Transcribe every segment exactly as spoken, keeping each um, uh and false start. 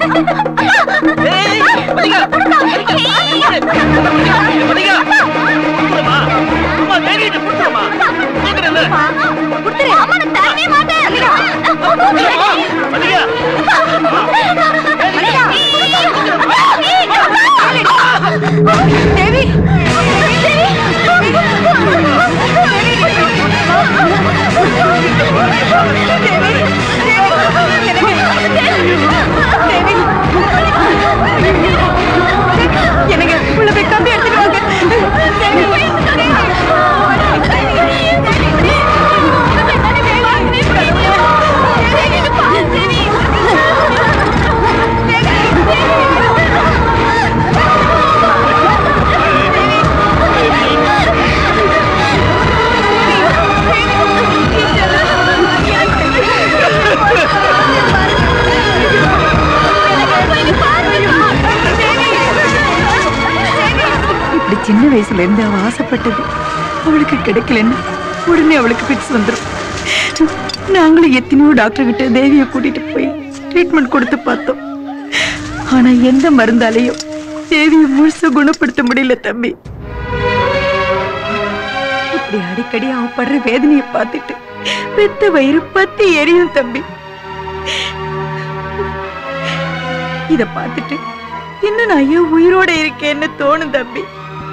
எனக்கு உள்ள போய் கம்பி எடுத்துட்டு வாங்க. இப்படி சின்ன வயசுல இருந்து அவ ஆசைப்பட்டது அவளுக்கு கிடைக்கலன்னு உடனே அவளுக்கு பிக்ஸ் வந்துடும். நாங்களும் எத்தனையோ டாக்டர் கிட்ட தேவியை கூட்டிட்டு போய் ட்ரீட்மெண்ட் கொடுத்து பார்த்தோம். ஆனா எந்த மருந்தாலையும் தேவியை முழுசா குணப்படுத்த முடியல தம்பி. இப்படி அடிக்கடி அவ படுற வேதனையை பார்த்துட்டு பெத்த வயிறு பத்தி எரியும் தம்பி. இத பார்த்துட்டு இன்னும் நான் ஐயோ உயிரோட இருக்கேன்னு தோணும் தம்பி.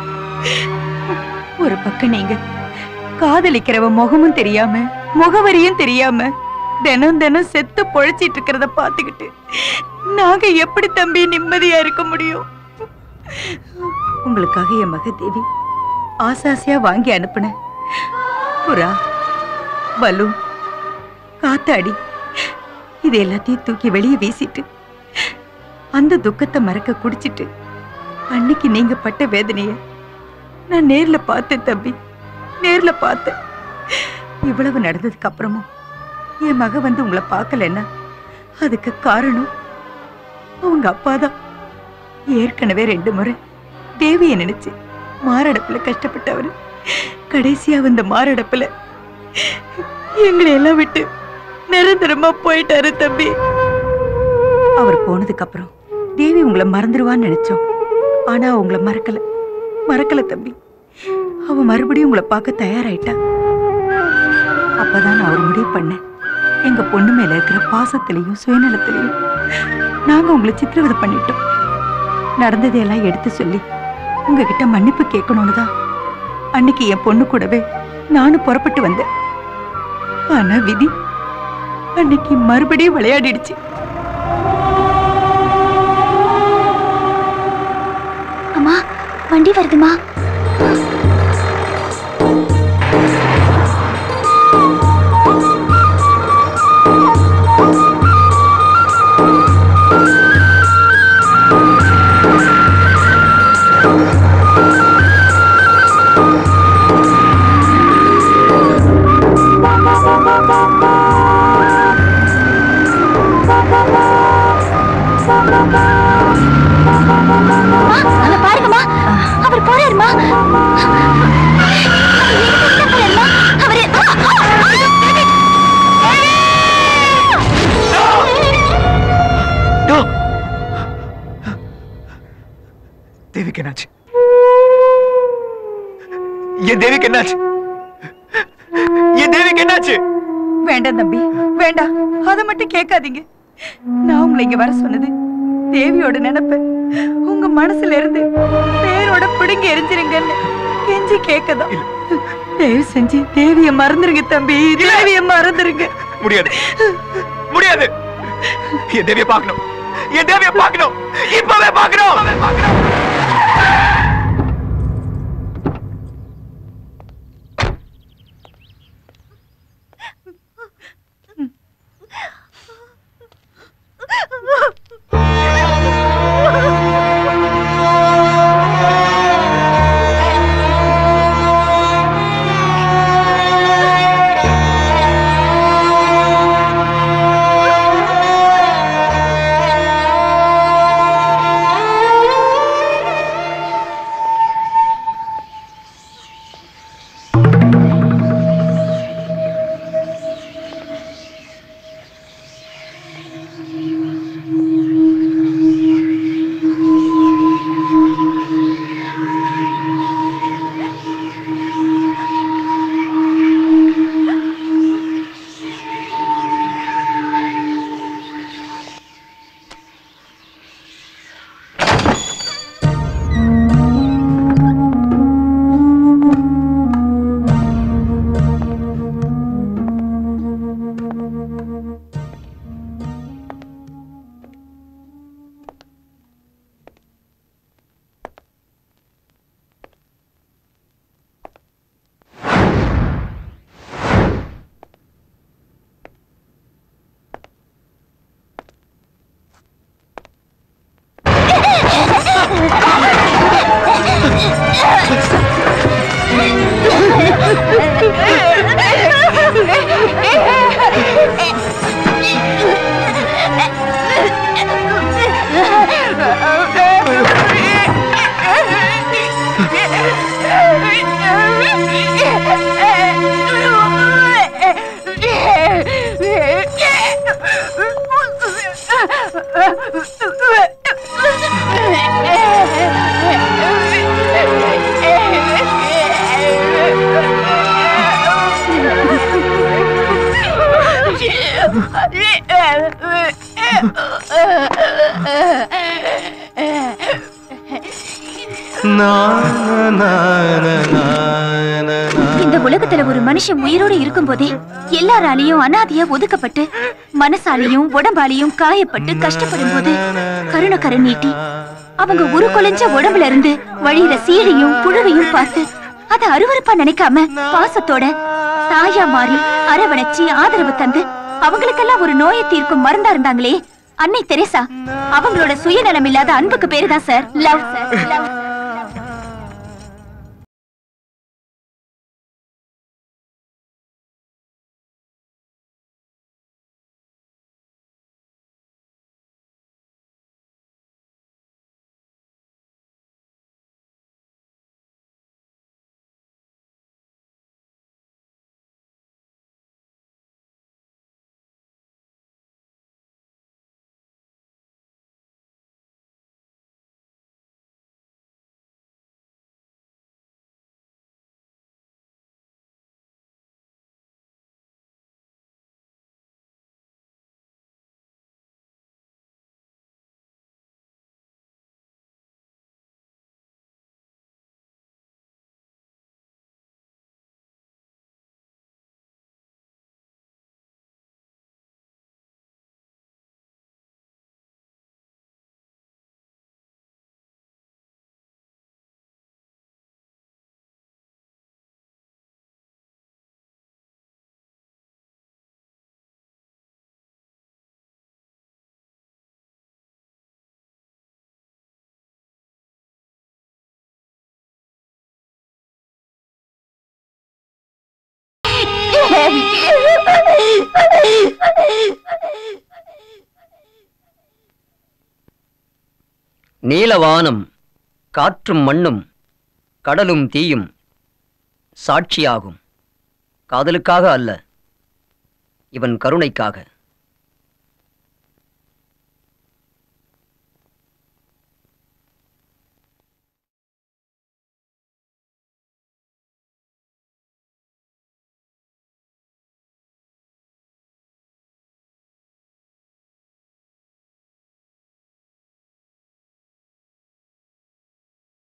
ஒரு பக்கம் நீங்க காதலிக்கிறவ முகமும் தெரியாம முகவரியும் தெரியாம தினம் தினம் செத்து பொழைச்சிட்டு இருக்கிறத பாத்துக்கிட்டு நாங்க எப்படி தம்பி நிம்மதியா இருக்க முடியும்? உங்களுக்காக என் மக தேவி ஆசாசியா வாங்கி அனுப்புன புறா, பலூன், காத்தாடி இது எல்லாத்தையும் தூக்கி வெளியே வீசிட்டு அந்த துக்கத்தை மறக்க குடிச்சிட்டு அன்னைக்கு நீங்க பட்ட வேதனைய நான் நேர்ல பார்த்தேன் தம்பி, நேர்ல பார்த்தேன். இவ்வளவு நடந்ததுக்கு அப்புறமும் என் மக வந்து உங்களை பார்க்கலன்னா அதுக்கு காரணம் அவங்க அப்பாதான். ஏற்கனவே ரெண்டு முறை தேவியை நினைச்சு மாரடைப்புல கஷ்டப்பட்டவரு கடைசியா வந்த மாரடைப்புல எங்களை எல்லாம் விட்டு நிரந்தரமா போயிட்டாரு தம்பி. அவர் போனதுக்கு அப்புறம் தேவி உங்களை மறந்துடுவான்னு நினைச்சோம். ஆனா உங்களை மறக்கல மறக்கல தம்பி. அவ மறுபடியும் உங்களை பார்க்க தயாராயிட்டா. அப்பதான் நான் ஒரு முடிவு பண்ணேன். எங்க பொண்ணு மேல இருக்கிற பாசத்திலையும் சுயநலத்திலையும் நாங்க உங்களை சித்திரவதை பண்ணிட்டோம். நடந்ததையெல்லாம் எடுத்து சொல்லி உங்ககிட்ட மன்னிப்பு கேட்கணும்னு தான் அன்னைக்கு என் பொண்ணு கூடவே நானும் புறப்பட்டு வந்தேன். ஆனா விதி அன்னைக்கு மறுபடியும் விளையாடிடுச்சு. அம்மா வண்டி வருதுமா. பாருங்கம்மா, அவர் போறாருமா. தேவிக்கு என்னாச்சு? என் தேவிக்கு என்னாச்சு? என் தேவிக்கு என்னாச்சு? வேண்டாம் தம்பி, வேண்டாம். அதை மட்டும் கேட்காதீங்க. நான் உங்களை இங்க வர சொன்னது தேவியோட நினைப்பு உங்க மனசுல இருந்து பேரோட பிடுங்கி எரிஞ்சிருங்கன்னு கெஞ்சி கேட்கதான். தயவு செஞ்சு தேவிய மறந்துருங்க தம்பி, தேவிய மறந்துருங்க. முடியாது, முடியாது. என் தேவிய பார்க்கணும், என் தேவிய பார்க்கணும், இப்பவே பார்க்கணும். இந்த உலகத்துல ஒரு மனுஷன் உயிரோடு இருக்கும் போதே எல்லாராலையும் அனாதையா ஒதுக்கப்பட்டு மனசாலையும் உடம்பாலையும் காயப்பட்டு கஷ்டப்படும் போது கருணை கரை நீட்டி அவங்க உரு கொலைஞ்ச உடம்புல இருந்து வழியில சீழையும் புழுவையும் பார்த்து அதை அருவருப்பா நினைக்காம பாசத்தோட தாயா மாறி அரவணைச்சு ஆதரவு தந்து அவங்களுக்கெல்லாம் ஒரு நோயை தீர்க்கும் மருந்தா இருந்தாங்களே அன்னை தெரேசா. அவங்களோட சுயநலம் இல்லாத அன்புக்கு பேரு தான் சார் லவ் சார் லவ். நீலவானம் காற்றும் மண்ணும் கடலும் தீயும் சாட்சியாகும். காதலுக்காக அல்ல, இவன் கருணைக்காக.